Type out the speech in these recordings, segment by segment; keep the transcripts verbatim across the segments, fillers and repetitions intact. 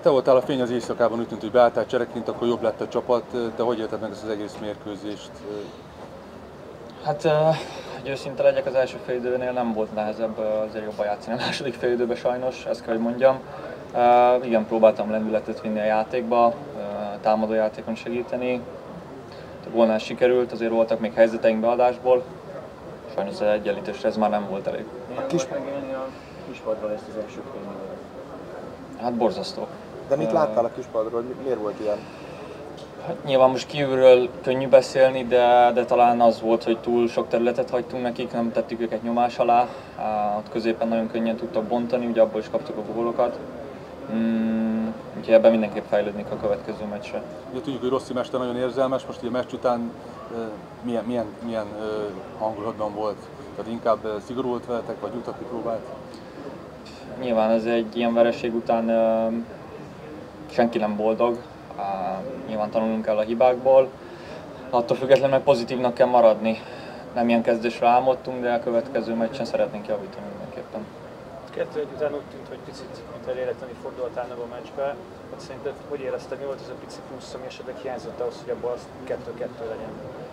te voltál a fény az éjszakában, úgy tűnt, hogy beálltál csereként, akkor jobb lett a csapat. Te hogy élted meg ezt az egész mérkőzést? Hát, hogy őszinte legyek, az első félidőnél nem volt nehezebb, azért jobban játszani a második félidőben sajnos, ezt kell, hogy mondjam. Uh, igen, próbáltam lendületet vinni a játékba, uh, támadó játékon segíteni. A gólnál sikerült, azért voltak még helyzeteink beadásból. Sajnos az egyenlítésre ez már nem volt elég. Milyen volt megélni a kispadról ezt az első félidőt? Hát borzasztó. De mit láttál a kispadról? Miért volt ilyen? Hát nyilván most kívülről könnyű beszélni, de, de talán az volt, hogy túl sok területet hagytunk nekik, nem tettük őket nyomás alá. Ott középen nagyon könnyen tudtak bontani, ugye abból is kaptuk a gólokat. Mm, úgyhogy ebben mindenképp fejlődnék a következő meccsre. Ugye tudjuk, hogy Rossi mester nagyon érzelmes, most a meccs után milyen, milyen, milyen hangulatban volt? Tehát inkább szigorult veletek, vagy jutatni próbált? Nyilván ez egy ilyen vereség után senki nem boldog. Nyilván tanulnunk kell a hibákból. Attól függetlenül meg pozitívnak kell maradni. Nem ilyen kezdésre álmodtunk, de a következő meccsen szeretnénk javítani mindenképpen. Kettő egy után úgy tűnt, hogy picit, mint elélekteni fordultál meg a meccsbe. Hát szerinted hogy érezted, mi volt ez a pici plusz, ami esetleg hiányzott ahhoz, hogy abból az kettő-kettő legyen?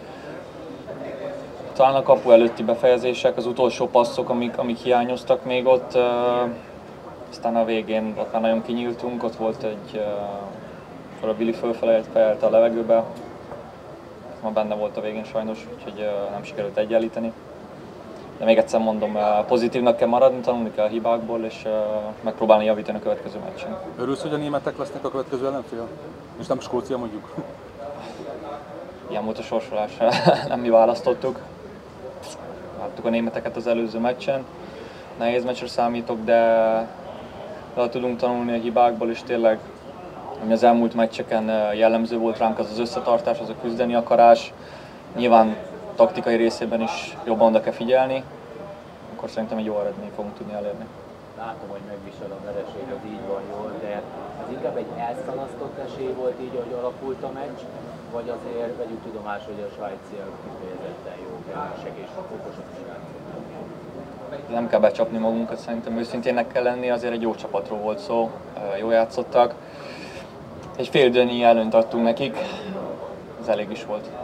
Talán a kapu előtti befejezések, az utolsó passzok, amik, amik hiányoztak még ott. Aztán a végén ott már nagyon kinyíltunk, ott volt egy, akkor a Billy fölfele fejelte a levegőbe. Ma benne volt a végén sajnos, úgyhogy nem sikerült egyenlíteni. De még egyszer mondom, pozitívnak kell maradni, tanulni kell a hibákból, és megpróbálni javítani a következő meccsen. Örülsz, hogy a németek lesznek a következő ellenfél? És nem Skócia mondjuk? Ilyen volt a sorsolás, nem mi választottuk. Láttuk a németeket az előző meccsen. Nehéz meccsre számítok, de, de tudunk tanulni a hibákból, és tényleg ami az elmúlt meccseken jellemző volt ránk, az az összetartás, az a küzdeni akarás. Nyilván taktikai részében is jobban oda kell figyelni, akkor szerintem egy jó eredményt fogunk tudni elérni. Látom, hogy megvisel a vereség, az így van jól, de ez inkább egy elszalasztott esély volt így, ahogy alakult a meccs, vagy azért vegyük tudomásul, hogy a svájciak kifejezetten jók, erősek és okosak is játszottak. Nem kell becsapni magunkat, szerintem őszintének kell lenni, azért egy jó csapatról volt szó, jól játszottak. Egy fél időnyi előnyt adtunk nekik, ez elég is volt.